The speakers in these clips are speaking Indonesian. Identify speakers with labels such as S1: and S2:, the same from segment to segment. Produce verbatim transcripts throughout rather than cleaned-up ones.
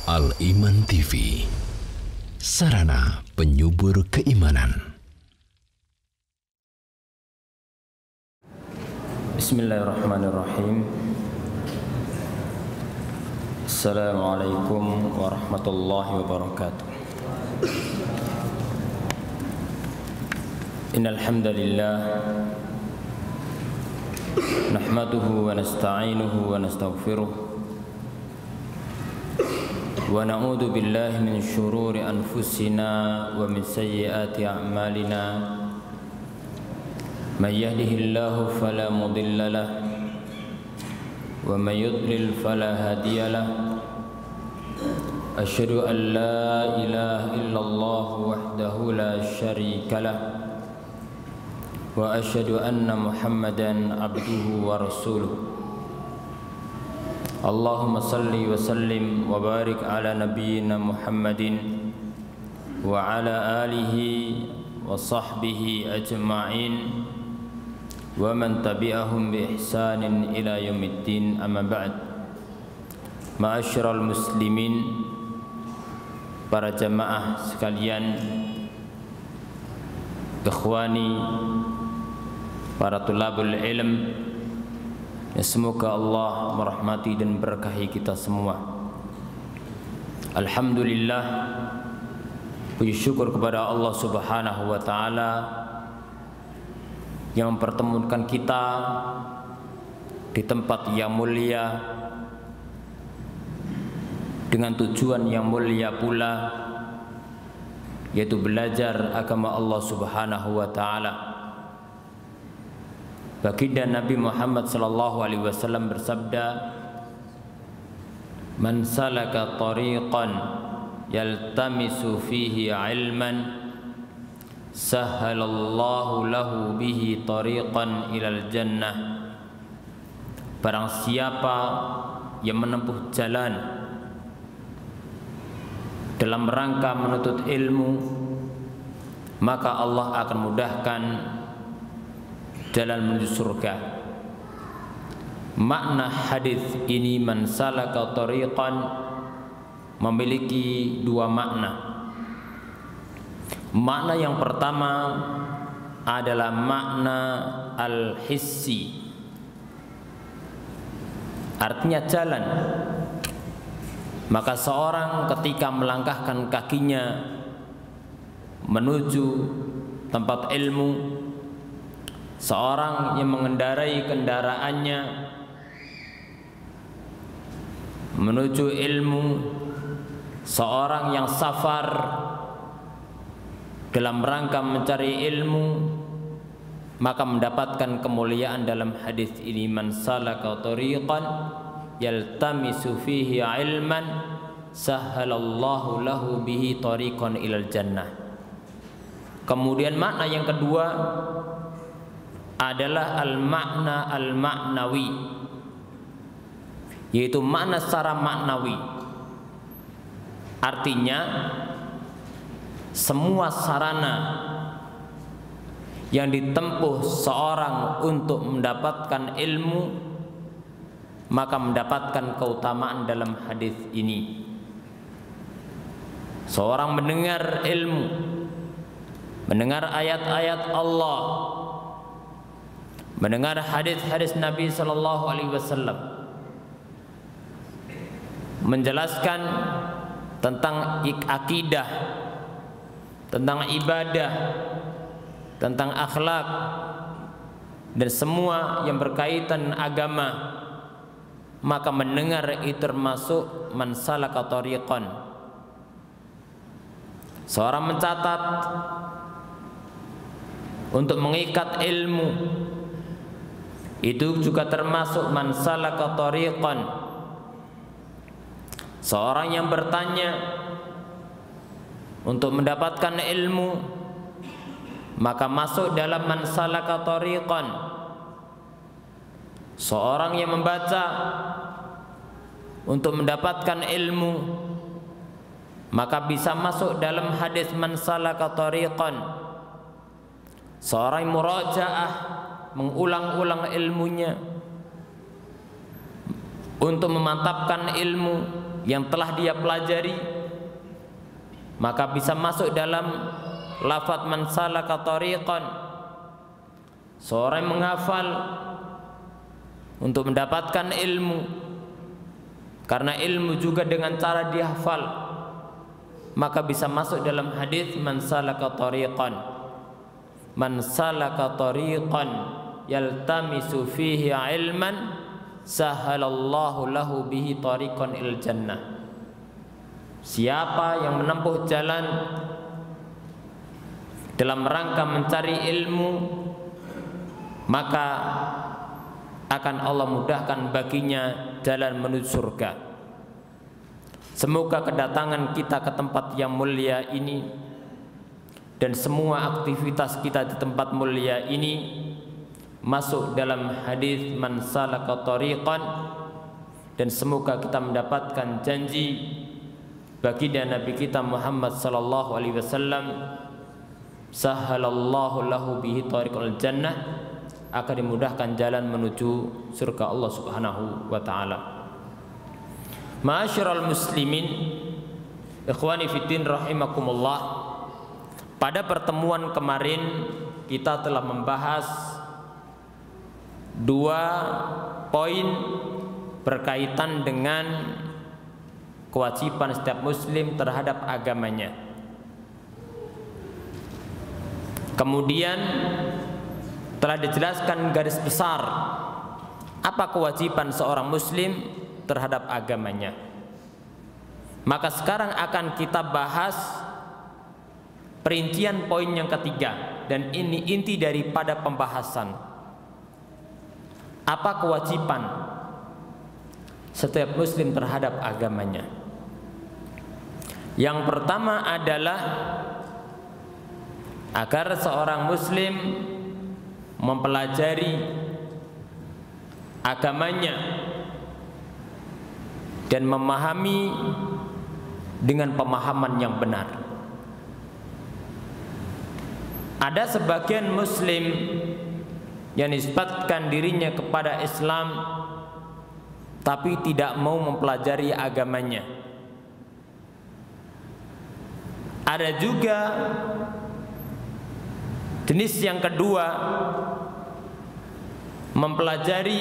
S1: Al-Iman T V, sarana penyubur keimanan.
S2: Bismillahirrahmanirrahim. Assalamualaikum warahmatullahi wabarakatuh. Innal hamdalillah nahmaduhu wa nasta'inuhu wa nastaghfiruh wa na'udzu billahi min syururi anfusina wa min sayyiati a'malina. Man yahdihillahu fala mudilla lahu wa man yudlil fala hadiya lahu. Asyhadu an la ilaha illallah wahdahu la syarika lahu wa asyhadu anna Muhammadan abduhu wa rasuluh. Allahumma salli wa sallim wa barik ala nabiyyina Muhammadin wa ala alihi wa sahbihi ajma'in wa man tabi'ahum bi ihsanin ila yaumiddin, amma ba'd. Ma'asyiral muslimin, para jamaah sekalian, ikhwani, para tulabul ilm, ya, semoga Allah merahmati dan berkahi kita semua. Alhamdulillah, puji syukur kepada Allah Subhanahu wa taala yang mempertemukan kita di tempat yang mulia dengan tujuan yang mulia pula, yaitu belajar agama Allah Subhanahu wa taala. Baginda Nabi Muhammad sallallahu alaihi wasallam bersabda, "Man salaka tariqan yaltamisu fihi ilman, sahhalallahu lahu bihi tariqan ilal jannah." Barang siapa yang menempuh jalan dalam rangka menuntut ilmu, maka Allah akan mudahkan jalan menuju surga. Makna hadis ini, man salaka tariqan, memiliki dua makna. Makna yang pertama adalah makna al-hissi, artinya jalan. Maka seorang ketika melangkahkan kakinya menuju tempat ilmu, seorang yang mengendarai kendaraannya menuju ilmu, seorang yang safar dalam rangka mencari ilmu, maka mendapatkan kemuliaan dalam hadis ini. Man salaka tariqan yaltamisu fihi ilman, sahhalallahu lahu bihi tariqan ilal jannah. Kemudian makna yang kedua adalah al-makna al-maknawi, yaitu makna secara maknawi. Artinya semua sarana yang ditempuh seorang untuk mendapatkan ilmu, maka mendapatkan keutamaan dalam hadis ini. Seorang mendengar ilmu, mendengar ayat-ayat Allah, mendengar hadis-hadis Nabi sallallahu alaihi wasallam menjelaskan tentang akidah, tentang ibadah, tentang akhlak, dan semua yang berkaitan agama, maka mendengar itu termasuk man salaka tariqan. Seorang mencatat untuk mengikat ilmu, itu juga termasuk man salaka tariqan. Seorang yang bertanya untuk mendapatkan ilmu, maka masuk dalam man salaka tariqan. Seorang yang membaca untuk mendapatkan ilmu, maka bisa masuk dalam hadis man salaka tariqan. Seorang yang murajaah, mengulang-ulang ilmunya untuk memantapkan ilmu, yang telah dia pelajari, maka bisa masuk dalam lafaz man salaka tariqan. Seorang yang menghafal untuk mendapatkan ilmu, karena ilmu juga dengan cara dihafal, maka bisa masuk dalam hadis man salaka tariqan, man salaka tariqan yaltamisu fihi ilman sahalallahu lahu bihi tariqan il jannah. Siapa yang menempuh jalan dalam rangka mencari ilmu, maka akan Allah mudahkan baginya jalan menuju surga. Semoga kedatangan kita ke tempat yang mulia ini dan semua aktivitas kita di tempat mulia ini masuk dalam hadis man salaka tariqan, dan semoga kita mendapatkan janji baginda Nabi kita Muhammad sallallahu alaihi wasallam, sahalallahu lahu bihi tariqal jannah, akan dimudahkan jalan menuju surga Allah Subhanahu wa taala. Ma'asyiral muslimin, ikhwani fiddin rahimakumullah. Pada pertemuan kemarin kita telah membahas dua poin berkaitan dengan kewajiban setiap muslim terhadap agamanya. Kemudian telah dijelaskan garis besar apa kewajiban seorang muslim terhadap agamanya. Maka sekarang akan kita bahas perincian poin yang ketiga, dan ini inti daripada pembahasan. Apa kewajiban setiap muslim terhadap agamanya? Yang pertama adalah agar seorang muslim mempelajari agamanya dan memahami dengan pemahaman yang benar. Ada sebagian muslim yang nisbatkan dirinya kepada Islam tapi tidak mau mempelajari agamanya. Ada juga jenis yang kedua, mempelajari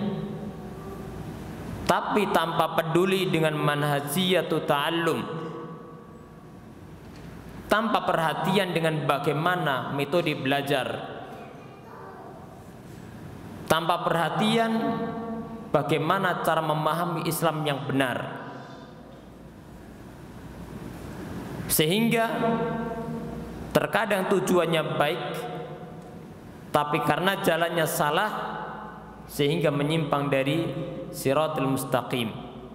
S2: tapi tanpa peduli dengan manhajiyatu ta'allum, tanpa perhatian dengan bagaimana metode belajar, tanpa perhatian bagaimana cara memahami Islam yang benar, sehingga terkadang tujuannya baik tapi karena jalannya salah sehingga menyimpang dari siratul mustaqim.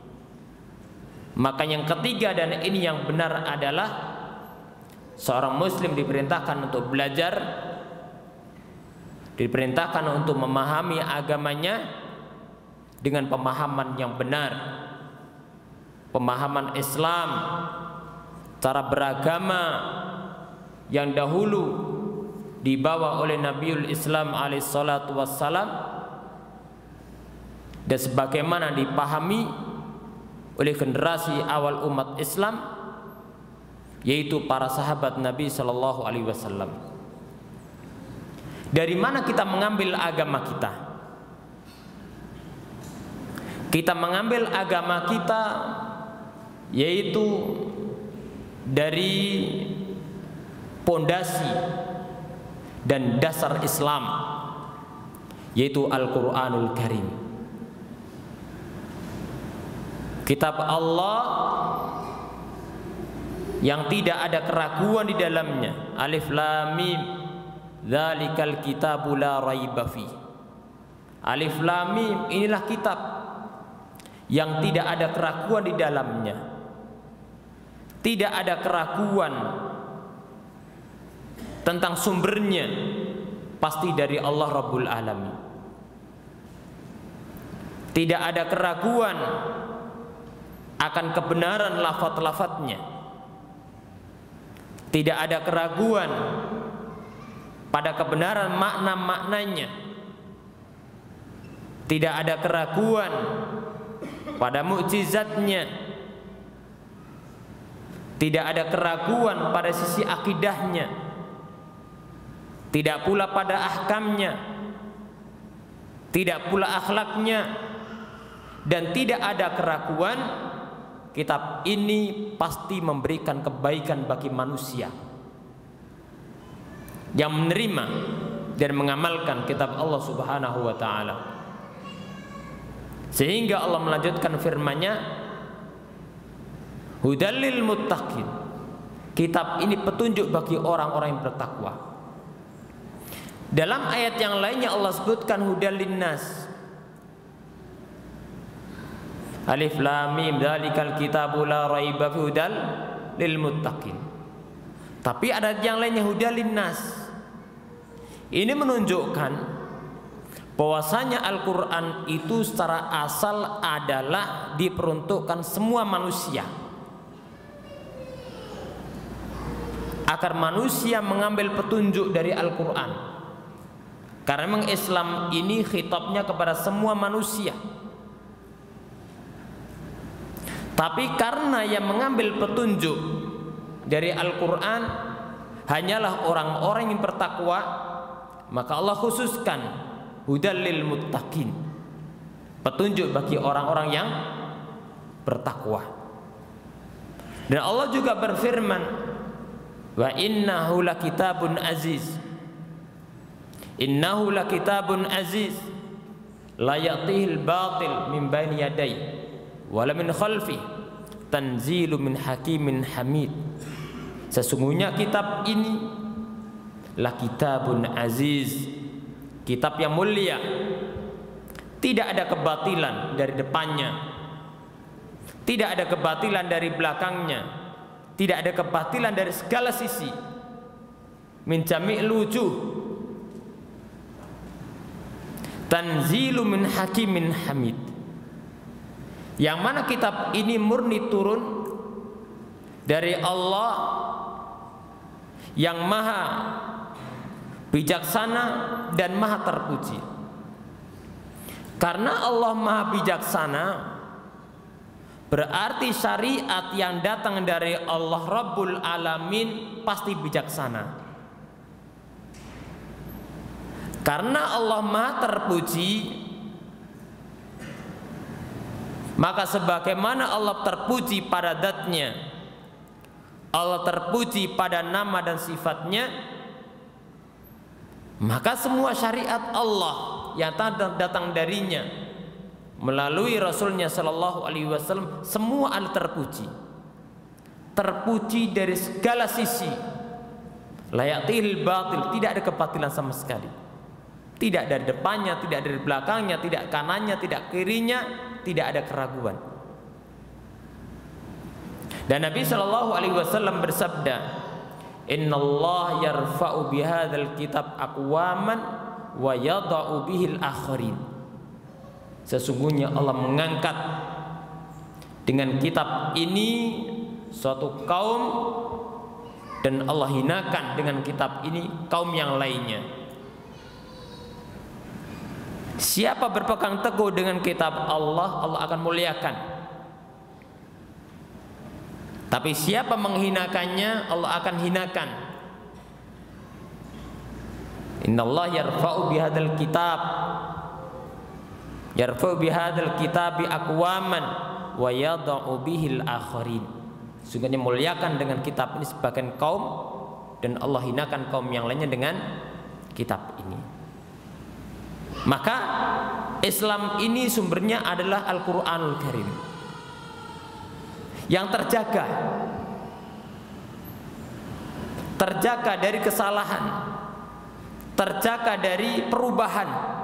S2: Maka yang ketiga, dan ini yang benar, adalah seorang muslim diperintahkan untuk belajar, diperintahkan untuk memahami agamanya dengan pemahaman yang benar, pemahaman Islam, cara beragama yang dahulu dibawa oleh Nabiul Islam alaihi salatu wassalam, dan sebagaimana dipahami oleh generasi awal umat Islam, yaitu para sahabat Nabi Shallallahu Alaihi Wasallam. Dari mana kita mengambil agama kita? Kita mengambil agama kita yaitu dari pondasi dan dasar Islam, yaitu Al-Quranul Karim, kitab Allah yang tidak ada keraguan di dalamnya. Alif Lam Mim, dzalikal kitabu la raiba fi. Alif Lam Mim, inilah kitab yang tidak ada keraguan di dalamnya. Tidak ada keraguan tentang sumbernya, pasti dari Allah Rabbul Alamin. Tidak ada keraguan akan kebenaran lafaz-lafaznya. Tidak ada keraguan pada kebenaran makna-maknanya. Tidak ada keraguan pada mukjizatnya. tidak ada keraguan pada sisi akidahnya, tidak pula pada ahkamnya, tidak pula akhlaknya, dan tidak ada keraguan, kitab ini pasti memberikan kebaikan bagi manusia yang menerima dan mengamalkan kitab Allah Subhanahu wa taala. Sehingga Allah melanjutkan firman-Nya, hudal lil muttaqin. Kitab ini petunjuk bagi orang-orang yang bertakwa. Dalam ayat yang lainnya Allah sebutkan hudal linnas. Alif lam mim dzalikal kitabu la raiba fi hudal lil muttaqin. Tapi ada yang lainnya hudal linnas. Ini menunjukkan bahwasanya Al-Qur'an itu secara asal adalah diperuntukkan semua manusia, agar manusia mengambil petunjuk dari Al-Qur'an. Karena memang Islam ini khitabnya kepada semua manusia. Tapi karena yang mengambil petunjuk dari Al-Qur'an hanyalah orang-orang yang bertakwa, maka Allah khususkan hudal lil muttaqin, petunjuk bagi orang-orang yang bertakwa. Dan Allah juga berfirman, wa innahu lakitabun aziz, innahu lakitabun aziz la ya'tihil batil min baini yadayhi wala min khalfi tanzilu min hakimin hamid. Sesungguhnya kitab ini la kitabun aziz, kitab yang mulia, tidak ada kebatilan dari depannya, tidak ada kebatilan dari belakangnya, tidak ada kebatilan dari segala sisi, min jami'il wujuh, tanzilu min hakimin hamid. Yang mana kitab ini murni turun dari Allah yang maha bijaksana dan maha terpuji. Karena Allah maha bijaksana, berarti syariat yang datang dari Allah Rabbul Alamin pasti bijaksana. Karena Allah maha terpuji, maka sebagaimana Allah terpuji pada zatnya, Allah terpuji pada nama dan sifatnya, maka semua syariat Allah yang datang darinya melalui Rasulnya Shallallahu Alaihi Wasallam semua adalah terpuji, terpuji dari segala sisi. Layatil batil, tidak ada kebatilan sama sekali, tidak dari depannya, tidak dari belakangnya, tidak kanannya, tidak kirinya, tidak ada keraguan. Dan Nabi Shallallahu Alaihi Wasallam bersabda, Inna Allah yarfa'u bihadzal kitab aqwaman wa yada'u bihil akharin. Sesungguhnya Allah mengangkat dengan kitab ini suatu kaum, dan Allah hinakan dengan kitab ini kaum yang lainnya. Siapa berpegang teguh dengan kitab Allah, Allah akan muliakan. Tapi siapa menghinakannya, Allah akan hinakan. Innallaha yarfa'u bihadzal kitab, yarfa'u bihadzal kitabi aqwaman wa yada'u bihil akharin. Sungguhnya muliakan dengan kitab ini sebagian kaum, dan Allah hinakan kaum yang lainnya dengan kitab ini. Maka Islam ini sumbernya adalah Al-Qur'anul Karim yang terjaga, terjaga dari kesalahan, terjaga dari perubahan.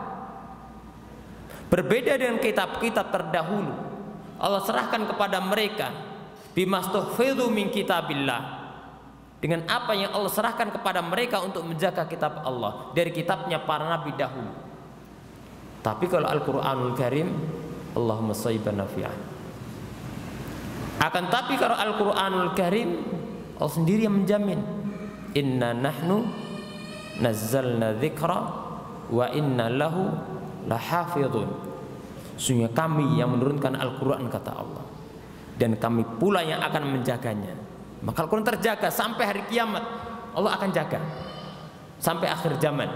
S2: Berbeda dengan kitab-kitab terdahulu, Allah serahkan kepada mereka bimastuhfidhu min kitabillah, dengan apa yang Allah serahkan kepada mereka untuk menjaga kitab Allah dari kitabnya para nabi dahulu. Tapi kalau Al-Qur'anul Karim, Allahumma shayban nafi'an. Akan tapi kalau Al-Qur'anul Karim, Allah sendiri yang menjamin, inna nahnu nazzalna dzikra wa inna lahu lahafidhun. Sungguh kami yang menurunkan Al-Qur'an, kata Allah, dan kami pula yang akan menjaganya. Maka Al-Quran terjaga sampai hari kiamat. Allah akan jaga sampai akhir zaman.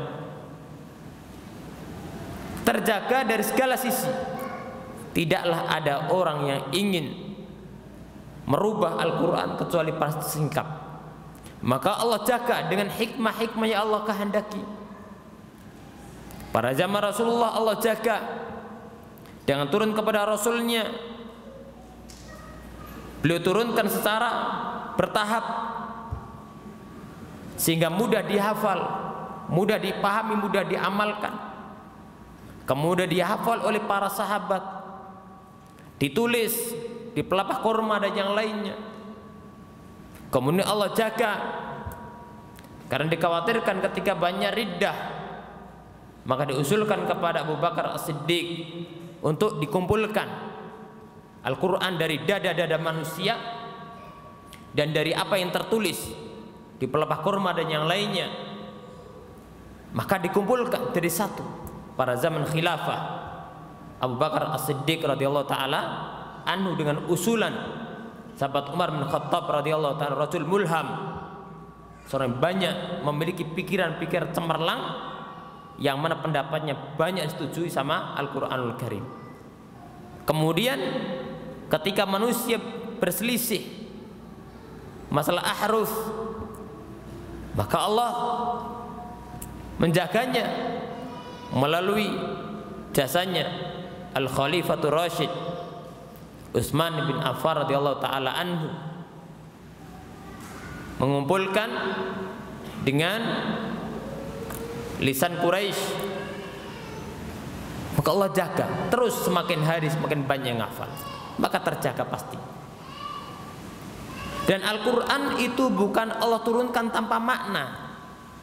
S2: Terjaga dari segala sisi. Tidaklah ada orang yang ingin merubah Al-Quran kecuali pasti singkap. Maka Allah jaga dengan hikmah-hikmah yang Allah kehendaki. Pada zaman Rasulullah Allah jaga dengan turun kepada Rasulnya. Beliau turunkan secara bertahap sehingga mudah dihafal, mudah dipahami, mudah diamalkan. Kemudian dihafal oleh para sahabat, ditulis di pelepah kurma dan yang lainnya. Kemudian Allah jaga karena dikhawatirkan ketika banyak riddah, maka diusulkan kepada Abu Bakar As-Siddiq untuk dikumpulkan Al-Quran dari dada-dada manusia dan dari apa yang tertulis di pelepah kurma dan yang lainnya, maka dikumpulkan jadi satu. Pada zaman khilafah Abu Bakar As-Siddiq radhiyallahu taala anhu dengan usulan sahabat Umar bin Khattab radhiyallahu taala, rajul mulham, seorang yang banyak memiliki pikiran-pikiran cemerlang yang mana pendapatnya banyak disetujui sama Al-Qur'anul Karim. Kemudian ketika manusia berselisih masalah ahruf, maka Allah menjaganya melalui jasanya Al-Khalifatur Rasyid Utsman bin Affan radhiyallahu taala anhu, mengumpulkan dengan lisan Quraisy. Maka Allah jaga terus, semakin hari semakin banyak yang hafal, maka terjaga pasti. Dan Al-Quran itu bukan Allah turunkan tanpa makna,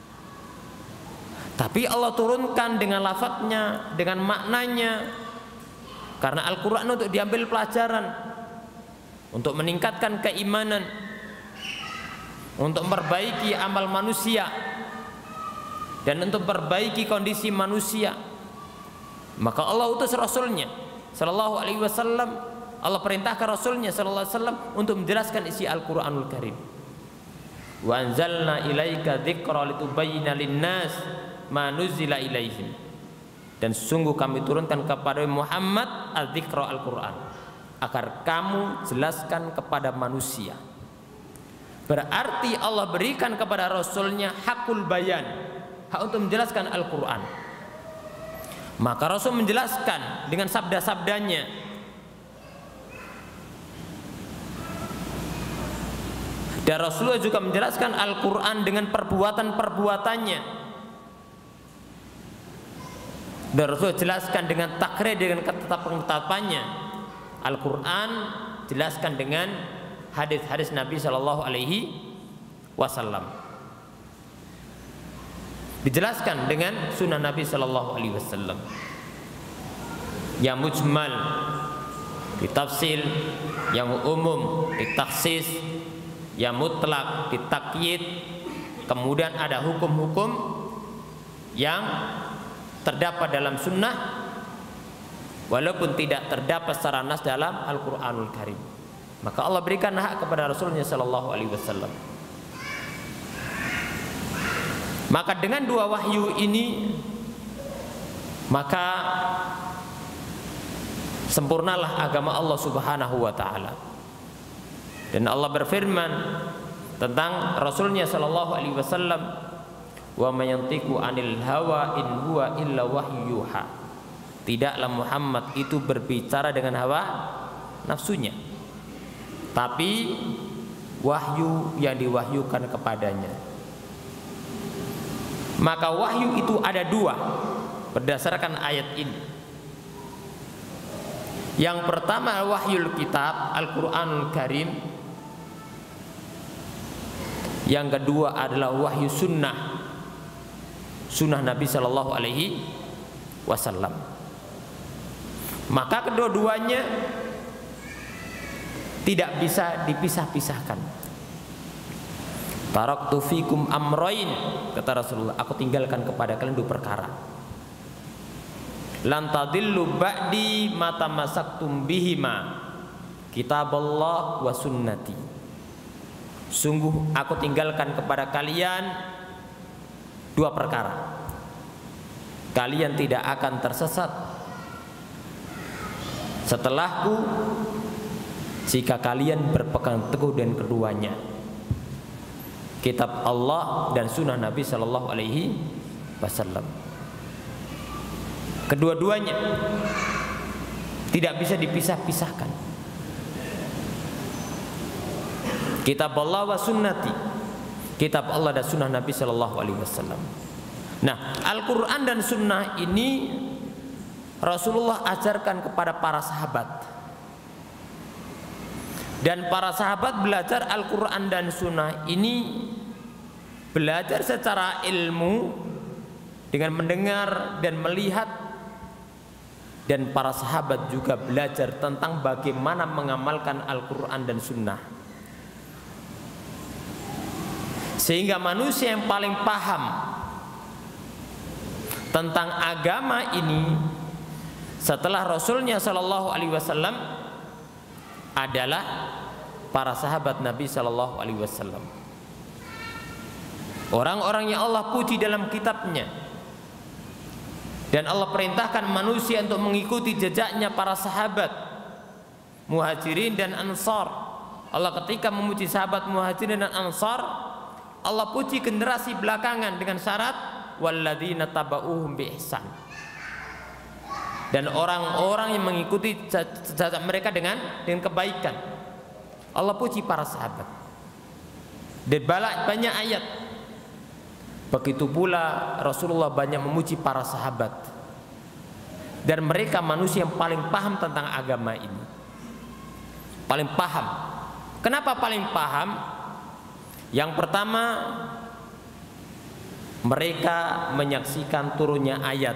S2: tapi Allah turunkan dengan lafadznya, dengan maknanya. Karena Al-Quran untuk diambil pelajaran, untuk meningkatkan keimanan, untuk memperbaiki amal manusia, dan untuk memperbaiki kondisi manusia. Maka Allah utus Rasulnya Sallallahu Alaihi Wasallam, Allah perintahkan Rasulnya Sallallahu Alaihi Wasallam untuk menjelaskan isi Al-Quranul Karim. Wa anzalna ilaika dzikra litubayyina linnas ma nuzila ilaihim. Dan sungguh kami turunkan kepada Muhammad al-dzikra Al-Quran agar kamu jelaskan kepada manusia. Berarti Allah berikan kepada Rasulnya hakul bayan, hak untuk menjelaskan Al-Quran. Maka Rasul menjelaskan dengan sabda-sabdanya. Dan Rasulullah juga menjelaskan Al-Quran dengan perbuatan-perbuatannya. Dan Rasul jelaskan dengan takrir, dengan ketetapan-ketetapannya. Al-Quran jelaskan dengan hadis-hadis Nabi Shallallahu Alaihi Wasallam. Dijelaskan dengan sunnah Nabi Shallallahu Alaihi Wasallam. Yang mujmal ditafsil, yang umum ditaksis, yang mutlak ditakyid. Kemudian ada hukum-hukum yang terdapat dalam sunnah walaupun tidak terdapat secara nas dalam Al-Quranul Karim. Maka Allah berikan hak kepada Rasulnya Sallallahu Alaihi Wasallam. Maka dengan dua wahyu ini, maka sempurnalah agama Allah Subhanahu wa Ta'ala. Dan Allah berfirman tentang Rasulnya Sallallahu Alaihi Wasallam, wa mayantiqu anil hawa in huwa illa wahyuha. Tidaklah Muhammad itu berbicara dengan hawa nafsunya, tapi wahyu yang diwahyukan kepadanya. Maka wahyu itu ada dua berdasarkan ayat ini. Yang pertama wahyul kitab Al-Quranul Karim. Yang kedua adalah wahyu sunnah, sunnah Nabi Shallallahu Alaihi Wasallam. Maka kedua-duanya tidak bisa dipisah-pisahkan. Taraktu fikum amroin, kata Rasulullah, aku tinggalkan kepada kalian dua perkara. Lan tadillu ba'di ma tamassaktum bihima, kitaballah wa sunnati. sungguh aku tinggalkan kepada kalian dua perkara. Kalian tidak akan tersesat setelahku jika kalian berpegang teguh dengan keduanya, kitab Allah dan sunnah Nabi Sallallahu Alaihi Wasallam. Kedua-duanya tidak bisa dipisah-pisahkan. Kitab Allah wa sunnati, kitab Allah dan sunnah Nabi Sallallahu Alaihi Wasallam. Nah, Al-Quran dan sunnah ini Rasulullah ajarkan kepada para sahabat, dan para sahabat belajar Al-Quran dan sunnah ini belajar secara ilmu dengan mendengar dan melihat, dan para sahabat juga belajar tentang bagaimana mengamalkan Al-Quran dan sunnah, sehingga manusia yang paling paham tentang agama ini setelah Rasulnya Shallallahu Alaihi Wasallam adalah para sahabat Nabi Shallallahu Alaihi Wasallam. Orang-orang yang Allah puji dalam kitabnya, dan Allah perintahkan manusia untuk mengikuti jejaknya para sahabat Muhajirin dan Ansar. Allah ketika memuji sahabat Muhajirin dan Ansar, Allah puji generasi belakangan dengan syarat walladzina taba'uhum bi ihsan, dan orang-orang yang mengikuti jejak mereka dengan dengan kebaikan. Allah puji para sahabat. Dan banyak ayat. Begitu pula Rasulullah banyak memuji para sahabat, dan mereka manusia yang paling paham tentang agama ini. Paling paham. Kenapa paling paham? Yang pertama, mereka menyaksikan turunnya ayat,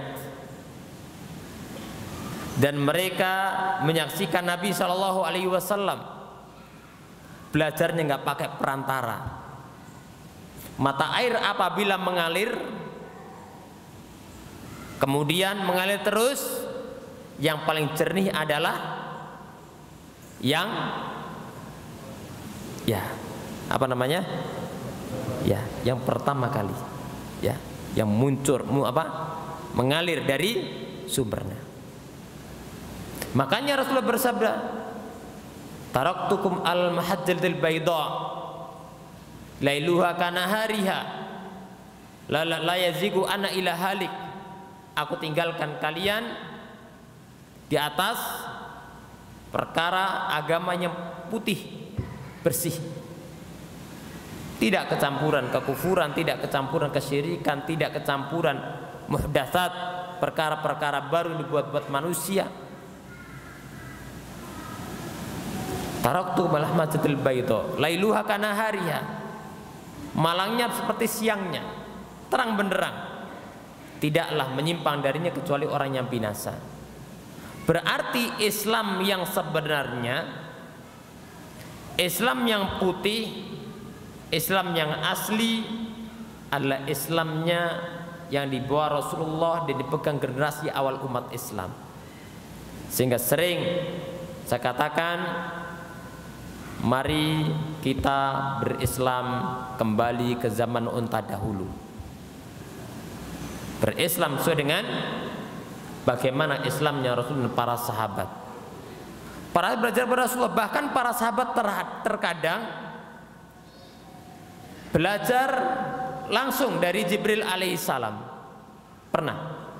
S2: dan mereka menyaksikan Nabi Shallallahu Alaihi Wasallam belajarnya nggak pakai perantara. Mata air apabila mengalir, kemudian mengalir terus, yang paling jernih adalah yang ya apa namanya ya yang pertama kali, ya, yang muncul mu apa mengalir dari sumbernya. Makanya Rasulullah bersabda, taraktukum al mahajjatil baydha lailuha kanahariha la la, la yazigu ana ila halik. Aku tinggalkan kalian di atas perkara agamanya putih bersih, tidak kecampuran kekufuran, tidak kecampuran kesyirikan, tidak kecampuran muhdatsat, perkara-perkara baru dibuat-buat manusia. Taraktu malah masjidil baydha lailuha kanahariha, malangnya seperti siangnya, terang benderang, tidaklah menyimpang darinya kecuali orang yang binasa. Berarti Islam yang sebenarnya, Islam yang putih, Islam yang asli adalah Islamnya yang dibawa Rasulullah dan dipegang generasi awal umat Islam. Sehingga sering saya katakan, mari kita berislam kembali ke zaman unta dahulu. Berislam sesuai dengan bagaimana Islamnya Rasul dan para sahabat. Para belajar pada Rasulullah, bahkan para sahabat ter terkadang belajar langsung dari Jibril alaihissalam. Pernah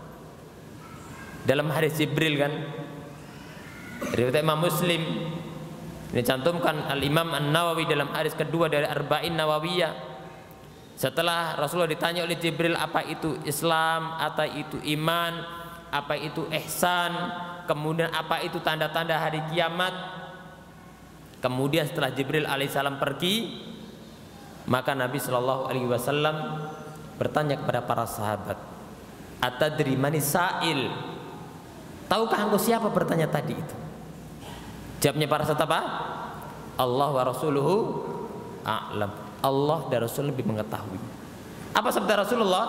S2: dalam hadis Jibril kan, riwayat Imam Muslim, ini cantumkan Al-Imam An-Nawawi dalam hadis kedua dari Arba'in Nawawiyah. Setelah Rasulullah ditanya oleh Jibril apa itu Islam, apa itu iman, apa itu ihsan, kemudian apa itu tanda-tanda hari kiamat. Kemudian setelah Jibril alaihissalam pergi, maka Nabi Shallallahu Alaihi Wasallam bertanya kepada para sahabat, atadri manis sa'il, tahukah engkau siapa bertanya tadi itu? Jawabnya para sahabat apa? Allah wa rasuluhu a'lam. Allah dan Rasul lebih mengetahui. Apa sabda Rasulullah?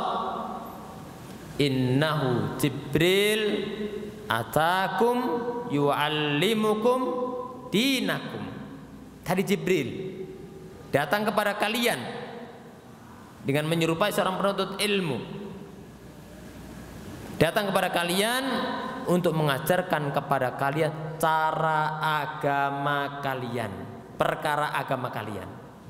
S2: Innahu Jibril atakum yu'allimukum dinakum. Tadi Jibril datang kepada kalian dengan menyerupai seorang penuntut ilmu, datang kepada kalian untuk mengajarkan kepada kalian cara agama kalian, perkara agama kalian.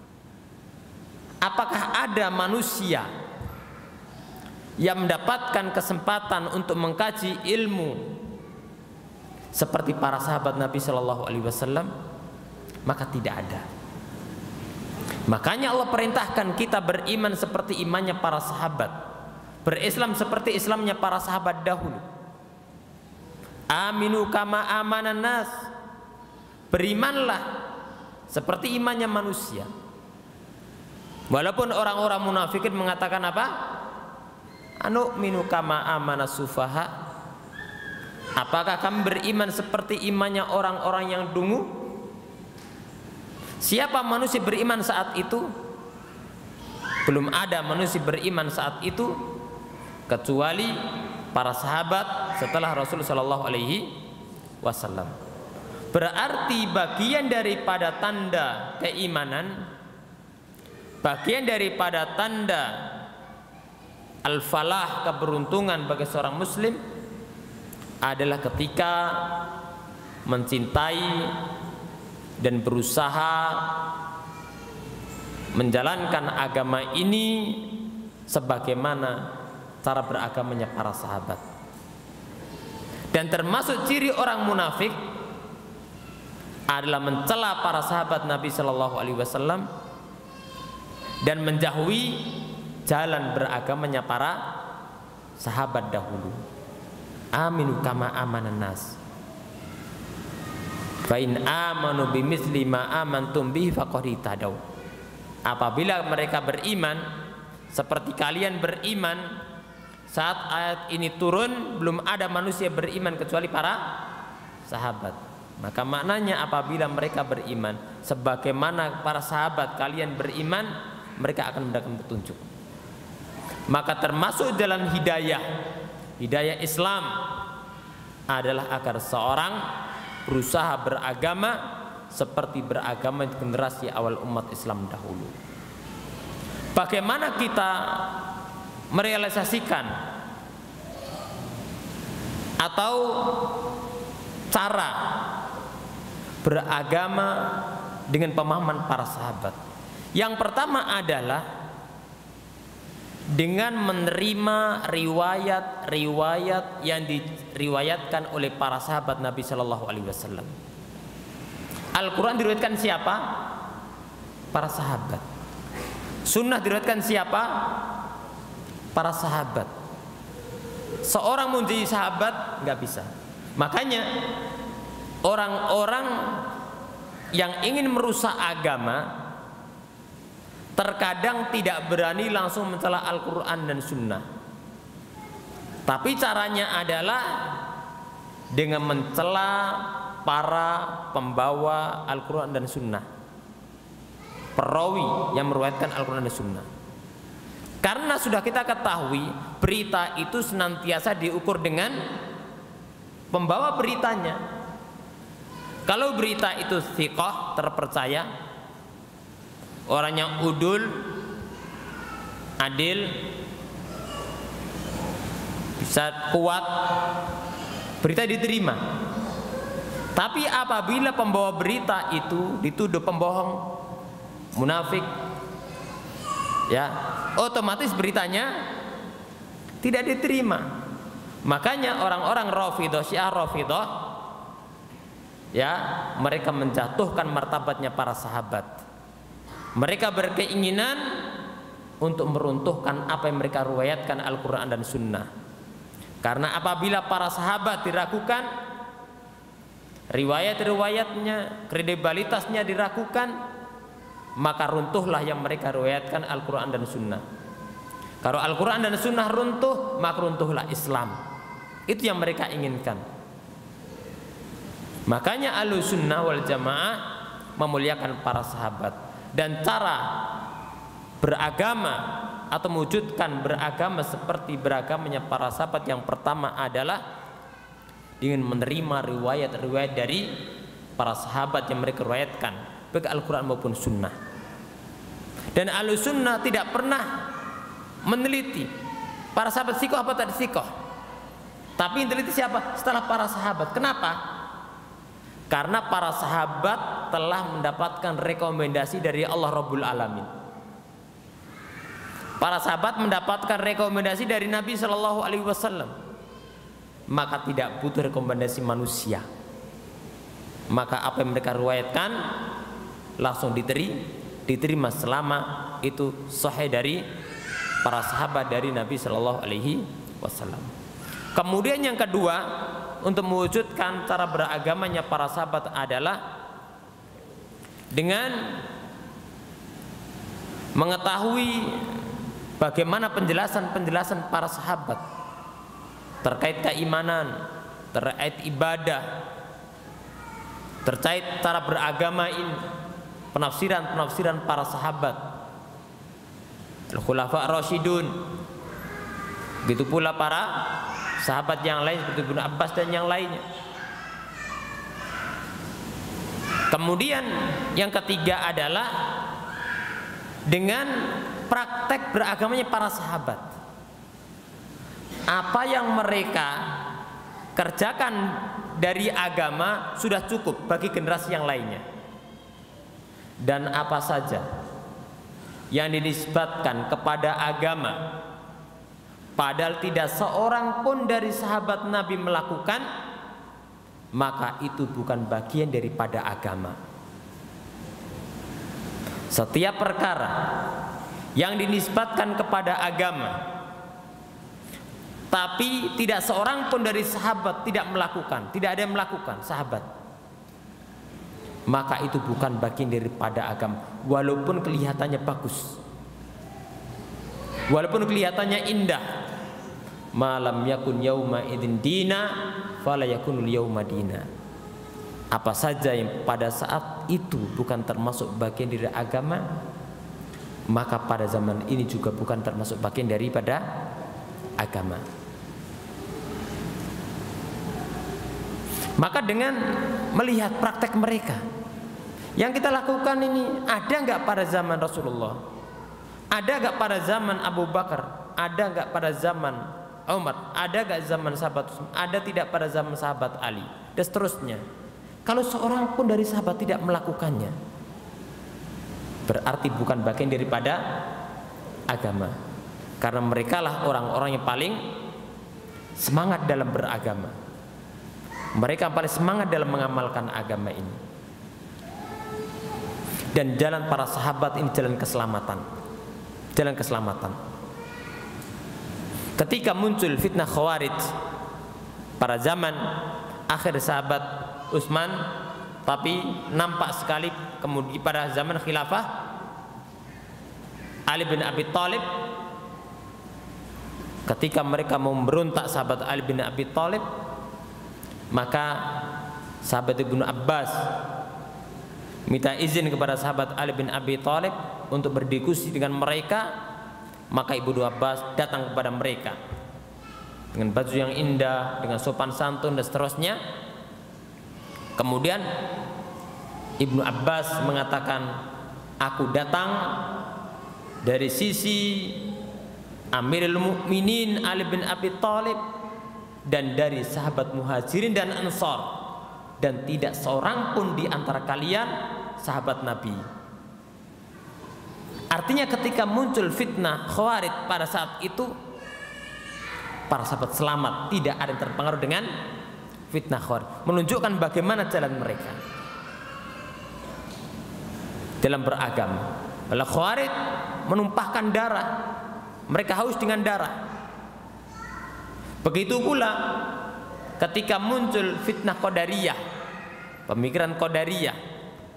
S2: Apakah ada manusia yang mendapatkan kesempatan untuk mengkaji ilmu seperti para sahabat Nabi Shallallahu Alaihi Wasallam? Maka tidak ada. Makanya Allah perintahkan kita beriman seperti imannya para sahabat, berislam seperti Islamnya para sahabat dahulu. Aminu kama amanan nas, berimanlah seperti imannya manusia. Walaupun orang-orang munafikin mengatakan apa? Anu minu kama amanas sufaha, apakah kami beriman seperti imannya orang-orang yang dungu? Siapa manusia beriman saat itu? Belum ada manusia beriman saat itu kecuali para sahabat setelah Rasul Shallallahu Alaihi Wasallam. Berarti bagian daripada tanda keimanan, bagian daripada tanda al-falah, keberuntungan bagi seorang muslim adalah ketika mencintai dan berusaha menjalankan agama ini sebagaimana cara beragamanya para sahabat. Dan termasuk ciri orang munafik adalah mencela para sahabat Nabi Shallallahu Alaihi Wasallam dan menjauhi jalan beragamanya para sahabat dahulu. Aminu kama amanan nas, fa in amanu bimithli ma amantum bihi faqad ihtadaw. Apabila mereka beriman seperti kalian beriman saat ayat ini turun, belum ada manusia beriman kecuali para sahabat. Maka maknanya apabila mereka beriman sebagaimana para sahabat kalian beriman, mereka akan mendapatkan petunjuk. Maka termasuk dalam hidayah, hidayah Islam adalah agar seorang berusaha beragama seperti beragama generasi awal umat Islam dahulu. Bagaimana kita merealisasikan atau cara beragama dengan pemahaman para sahabat? Yang pertama adalah dengan menerima riwayat-riwayat yang diriwayatkan oleh para sahabat Nabi Shallallahu Alaihi Wasallam. Al-Quran diriwayatkan siapa? Para sahabat. Sunnah diriwayatkan siapa? Para sahabat. Seorang mau jadi sahabat nggak bisa. Makanya orang-orang yang ingin merusak agama terkadang tidak berani langsung mencela Al-Quran dan Sunnah. Tapi caranya adalah dengan mencela para pembawa Al-Quran dan Sunnah, perawi yang meriwayatkan Al-Quran dan Sunnah. Karena sudah kita ketahui berita itu senantiasa diukur dengan pembawa beritanya. Kalau berita itu thiqah, terpercaya, orang yang udul, adil, bisa kuat, berita diterima. Tapi apabila pembawa berita itu dituduh pembohong, munafik, ya, otomatis beritanya tidak diterima. Makanya orang-orang Rafidhah, Syiah Rafidhah, ya, mereka menjatuhkan martabatnya para sahabat. Mereka berkeinginan untuk meruntuhkan apa yang mereka riwayatkan Al-Quran dan Sunnah. Karena apabila para sahabat diragukan, riwayat-riwayatnya, kredibilitasnya diragukan, maka runtuhlah yang mereka riwayatkan Al-Quran dan Sunnah. Kalau Al-Quran dan Sunnah runtuh, maka runtuhlah Islam. Itu yang mereka inginkan. Makanya Ahlussunnah wal Jamaah memuliakan para sahabat. Dan cara beragama atau mewujudkan beragama seperti beragamanya para sahabat yang pertama adalah dengan menerima riwayat-riwayat dari para sahabat yang mereka riwayatkan, baik Al-Quran maupun Sunnah. Dan Ahlussunnah tidak pernah meneliti para sahabat sikoh apa tak sikoh, tapi meneliti siapa? Setelah para sahabat. Kenapa? Karena para sahabat telah mendapatkan rekomendasi dari Allah Rabbul Alamin. Para sahabat mendapatkan rekomendasi dari Nabi Shallallahu Alaihi Wasallam, maka tidak butuh rekomendasi manusia. Maka apa yang mereka riwayatkan langsung diterima, diterima selama itu sahih dari para sahabat dari Nabi Shallallahu Alaihi Wasallam. Kemudian yang kedua, untuk mewujudkan cara beragamanya para sahabat adalah dengan mengetahui bagaimana penjelasan-penjelasan para sahabat terkait keimanan, terkait ibadah, terkait cara beragama ini, penafsiran-penafsiran para sahabat, Al-Khulafa Ar-Rasyidun, begitu pula para sahabat yang lain seperti Ibnu Abbas dan yang lainnya. Kemudian yang ketiga adalah dengan praktek beragamanya para sahabat. Apa yang mereka kerjakan dari agama sudah cukup bagi generasi yang lainnya. Dan apa saja yang dinisbatkan kepada agama padahal tidak seorang pun dari sahabat Nabi melakukan, maka itu bukan bagian daripada agama. Setiap perkara yang dinisbatkan kepada agama tapi tidak seorang pun dari sahabat tidak melakukan, tidak ada yang melakukan sahabat, maka itu bukan bagian daripada agama, walaupun kelihatannya bagus, walaupun kelihatannya indah. Malam yakun yauma idin dina fala yakunul yauma dina. Apa saja yang pada saat itu bukan termasuk bagian dari agama, maka pada zaman ini juga bukan termasuk bagian daripada agama. Maka dengan melihat praktek mereka yang kita lakukan ini, ada nggak pada zaman Rasulullah, ada nggak pada zaman Abu Bakar, ada nggak pada zaman Umar, ada gak zaman sahabat, ada tidak pada zaman sahabat Ali, dan seterusnya. Kalau seorang pun dari sahabat tidak melakukannya, berarti bukan bagian daripada agama. Karena mereka lah orang-orang yang paling semangat dalam beragama, mereka yang paling semangat dalam mengamalkan agama ini. Dan jalan para sahabat ini jalan keselamatan, jalan keselamatan. Ketika muncul fitnah Khawarij pada zaman akhir sahabat Utsman, tapi nampak sekali kemudian pada zaman khilafah Ali bin Abi Thalib, ketika mereka mau memberontak sahabat Ali bin Abi Thalib, maka sahabat Ibnu Abbas minta izin kepada sahabat Ali bin Abi Thalib untuk berdiskusi dengan mereka. Maka Ibnu Abbas datang kepada mereka dengan baju yang indah, dengan sopan santun dan seterusnya. Kemudian Ibnu Abbas mengatakan, aku datang dari sisi Amirul Mukminin Ali bin Abi Thalib dan dari sahabat Muhajirin dan Ansar, dan tidak seorang pun di antara kalian sahabat Nabi. Artinya ketika muncul fitnah Khawarij pada saat itu, para sahabat selamat, tidak ada yang terpengaruh dengan fitnah Khawarij. Menunjukkan bagaimana jalan mereka dalam beragama. Kalau Khawarij menumpahkan darah, mereka haus dengan darah. Begitu pula ketika muncul fitnah Qadariyah, pemikiran Qadariyah,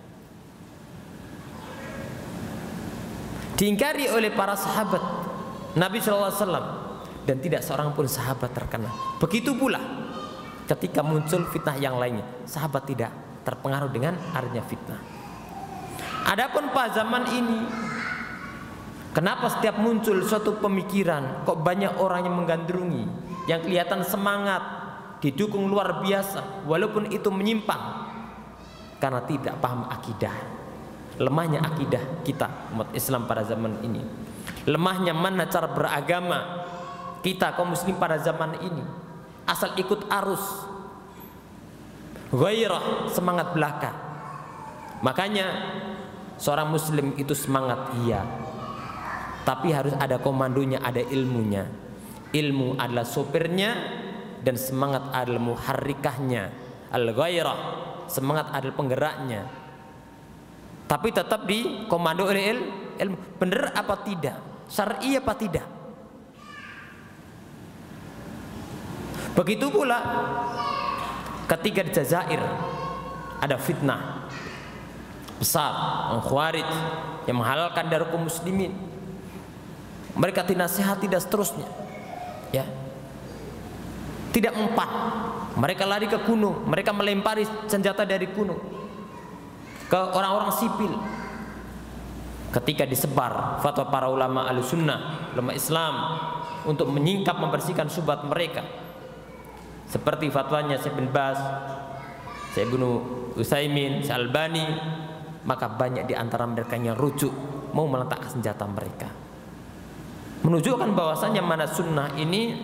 S2: diingkari oleh para sahabat Nabi shallallahu alaihi wasallam, dan tidak seorang pun sahabat terkena. Begitu pula ketika muncul fitnah yang lainnya, sahabat tidak terpengaruh dengan adanya fitnah. Adapun pada zaman ini, kenapa setiap muncul suatu pemikiran kok banyak orang yang menggandrungi, yang kelihatan semangat, didukung luar biasa, walaupun itu menyimpang? Karena tidak paham akidah. lemahnya akidah kita umat Islam pada zaman ini, lemahnya mana cara beragama kita kaum muslim pada zaman ini, asal ikut arus, ghairah, semangat belaka. Makanya seorang muslim itu semangat iya, tapi harus ada komandonya, ada ilmunya. Ilmu adalah sopirnya dan semangat adalah muharrikahnya. Al-ghairah, semangat adalah penggeraknya. Tapi tetap dikomando oleh il, ilmu. Benar apa tidak? Syar'i apa tidak? Begitu pula ketika di Jazair ada fitnah besar, Khawarij yang menghalalkan darah kaum muslimin. Mereka dinasihati dan seterusnya, ya, tidak mempan. Mereka lari ke gunung, mereka melempari senjata dari gunung ke orang-orang sipil. Ketika disebar fatwa para ulama Ahlussunnah, ulama Islam untuk menyingkap, membersihkan syubhat mereka, seperti fatwanya Syekh bin Baz, Syekh Ibnu Utsaimin, Syekh Albani, maka banyak di antara mereka yang rujuk mau meletakkan senjata mereka, menunjukkan bahwasanya mana sunnah ini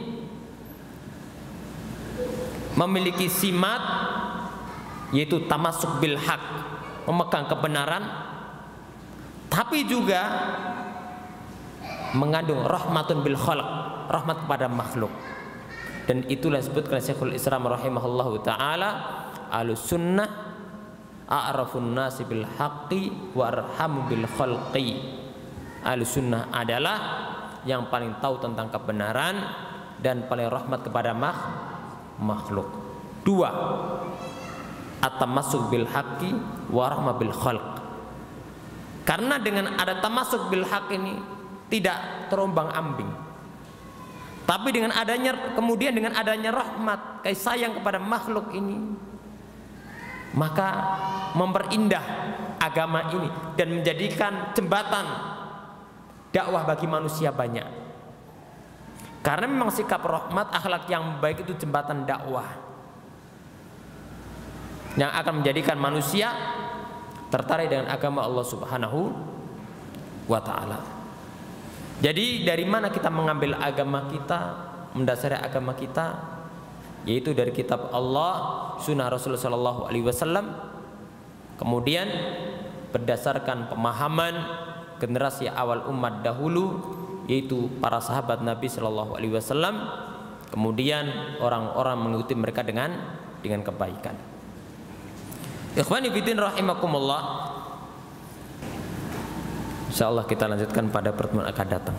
S2: memiliki simat, yaitu tamasuk bil haq, memegang kebenaran, tapi juga mengandung rahmatun bil khalq, rahmat kepada makhluk. Dan itulah disebutkan Syekhul Islam rahimahullahu taala, Ahlussunnah a'rafun nasi bil haqqi wa arhamu bil khalqi. Ahlussunnah adalah yang paling tahu tentang kebenaran dan paling rahmat kepada makhluk. Dua, at-tamassuk bil haqqi wa rahmah bil khalq. Karena dengan ada tamasuk bil haq ini tidak terombang-ambing, tapi dengan adanya kemudian dengan adanya rahmat, kasih sayang kepada makhluk ini, maka memperindah agama ini dan menjadikan jembatan dakwah bagi manusia banyak. Karena memang sikap rahmat, akhlak yang baik itu jembatan dakwah yang akan menjadikan manusia tertarik dengan agama Allah Subhanahu wa ta'ala. Jadi dari mana kita mengambil agama kita, mendasari agama kita, yaitu dari kitab Allah, sunnah Rasulullah Shallallahu Alaihi Wasallam. Kemudian berdasarkan pemahaman generasi awal umat dahulu, yaitu para sahabat Nabi Shallallahu Alaihi Wasallam. Kemudian orang-orang mengikuti mereka dengan dengan kebaikan. Ikhwani fillah rahimakumullah. Insyaallah kita lanjutkan pada pertemuan akan datang.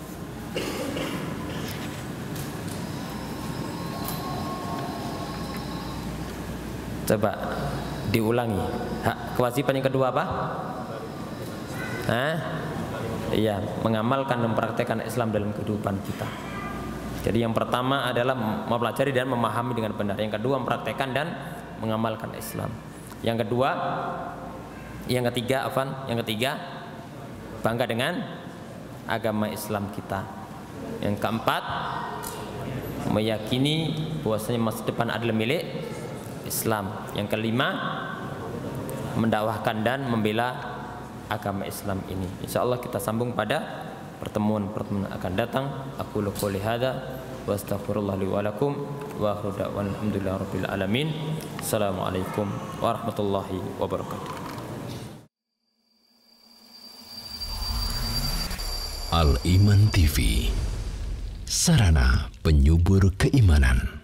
S2: Coba diulangi. Hak kewajiban yang kedua apa? Hah? Iya, mengamalkan dan mempraktekkan Islam dalam kehidupan kita. Jadi yang pertama adalah mempelajari dan memahami dengan benar. Yang kedua mempraktekkan dan mengamalkan Islam. Yang kedua, yang ketiga, Afan, yang ketiga bangga dengan agama Islam kita. Yang keempat, meyakini bahwasanya masa depan adalah milik Islam. Yang kelima, mendakwahkan dan membela agama Islam ini. Insyaallah kita sambung pada pertemuan-pertemuan akan datang. Aku qouli hadza wa astaghfirullah li wa lakum wa akhiru da'wana alhamdulillahirabbil alamin. Assalamualaikum warahmatullahi wabarakatuh.
S1: Al Iman T V, sarana penyubur keimanan.